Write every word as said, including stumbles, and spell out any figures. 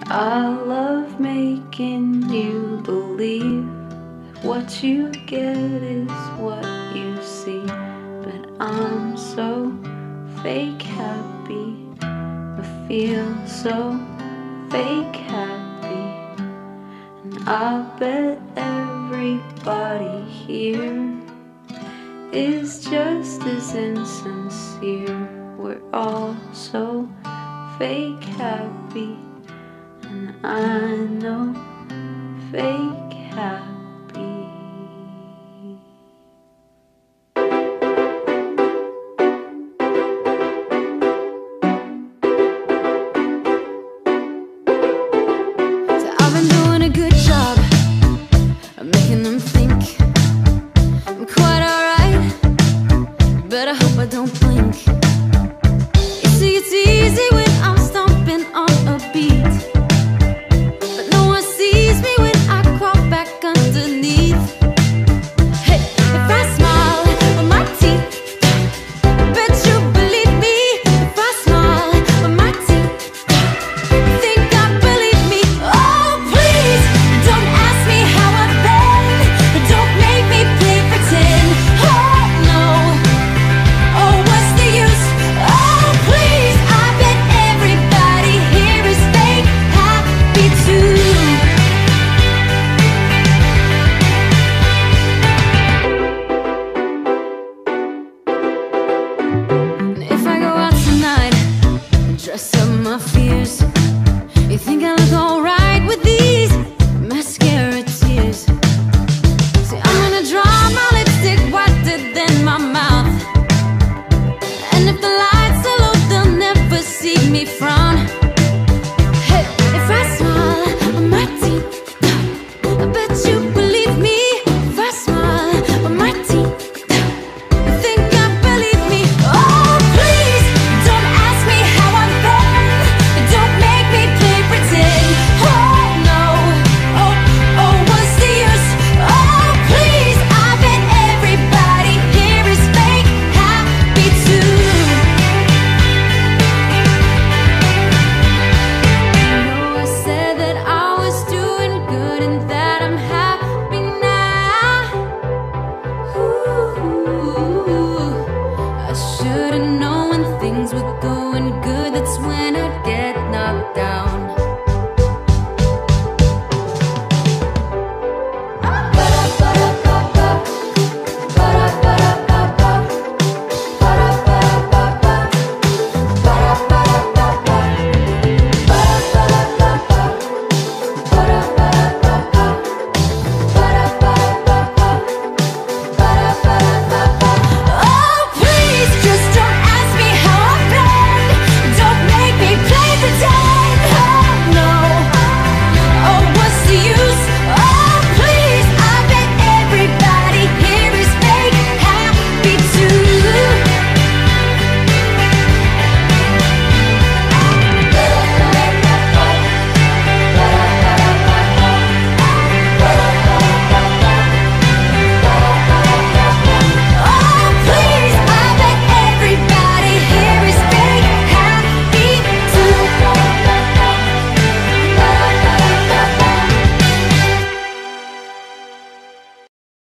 I love making you believe what you get is what you see. But I'm so fake happy, I feel so fake happy. And I bet everybody here is just as insincere. We're all so fake happy, and I know fake happy. So I've been doing a good job of making them think I'm quite alright, but I hope I don't blink. You see, it's easy when I'm stomping on a beat, but no one sees me when I crawl back underneath. Hey, if I smile with my teeth, bet you believe me. If I smile with my teeth, think I believe me. Oh, please, don't ask me how I've been. Don't make me play pretend. Oh, no. Oh, what's the use? Oh, please, I bet everybody here is fake happy too. And if I go out tonight and dress up my fears, you think I look alright with these mascara